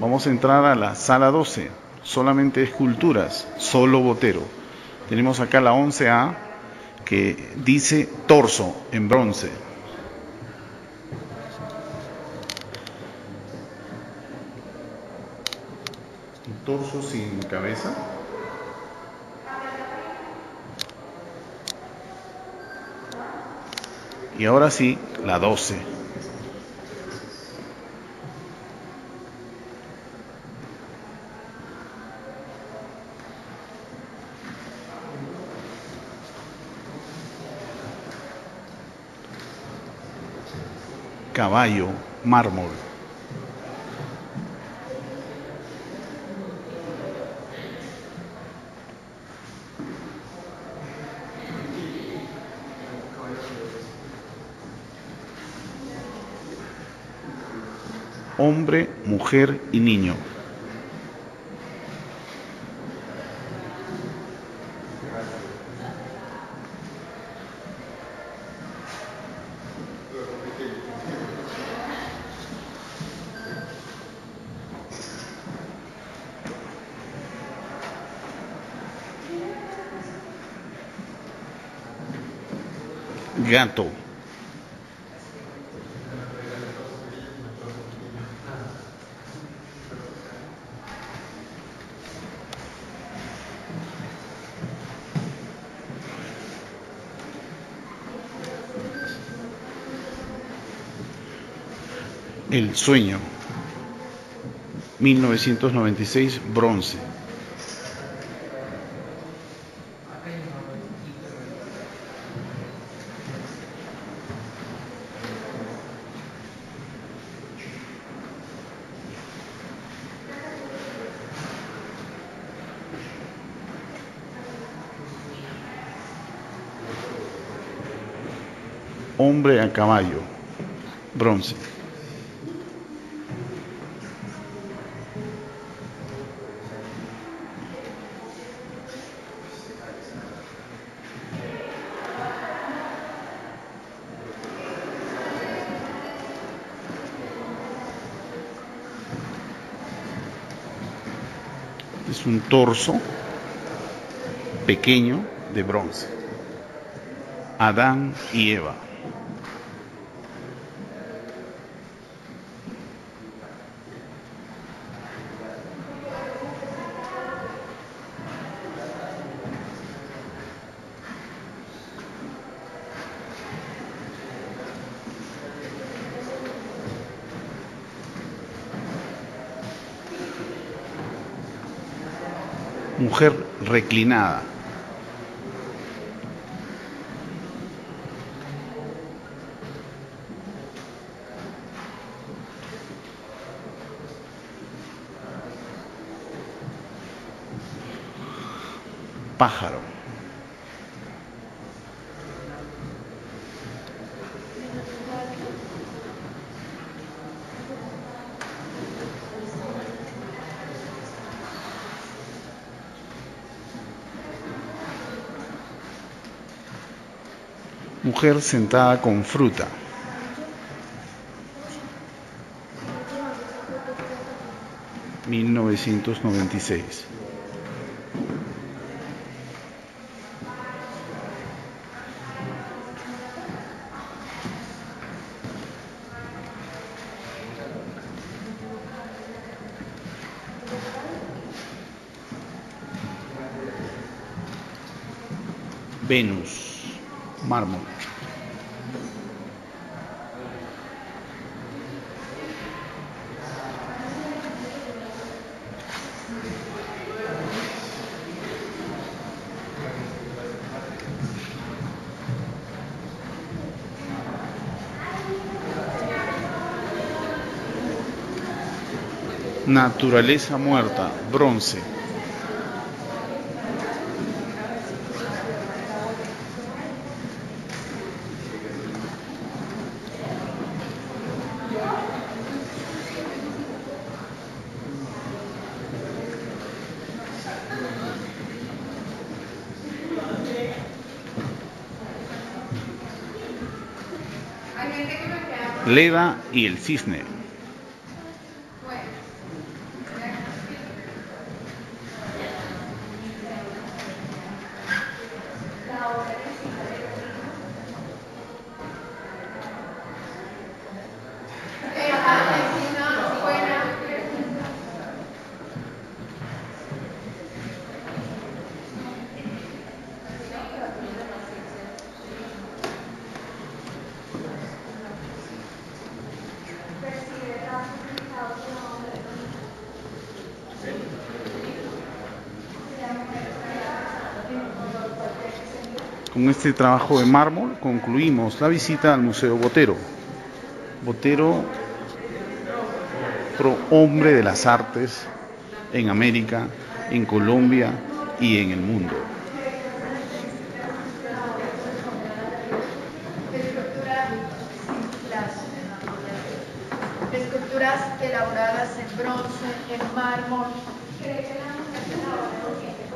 Vamos a entrar a la sala 12, solamente esculturas, solo Botero. Tenemos acá la 11A que dice torso en bronce. Un torso sin cabeza. Y ahora sí, la 12. Caballo, mármol. Hombre, mujer y niño. Gato. El sueño. 1996, bronce. Hombre a caballo, bronce. Es un torso pequeño de bronce. Adán y Eva. Mujer reclinada. Pájaro. Mujer sentada con fruta. (1996) Venus, mármol. Naturaleza muerta, bronce. Leda y el cisne. Con este trabajo de mármol concluimos la visita al Museo Botero. Botero, hombre de las artes en América, en Colombia y en el mundo. Esculturas elaboradas en bronce, en mármol.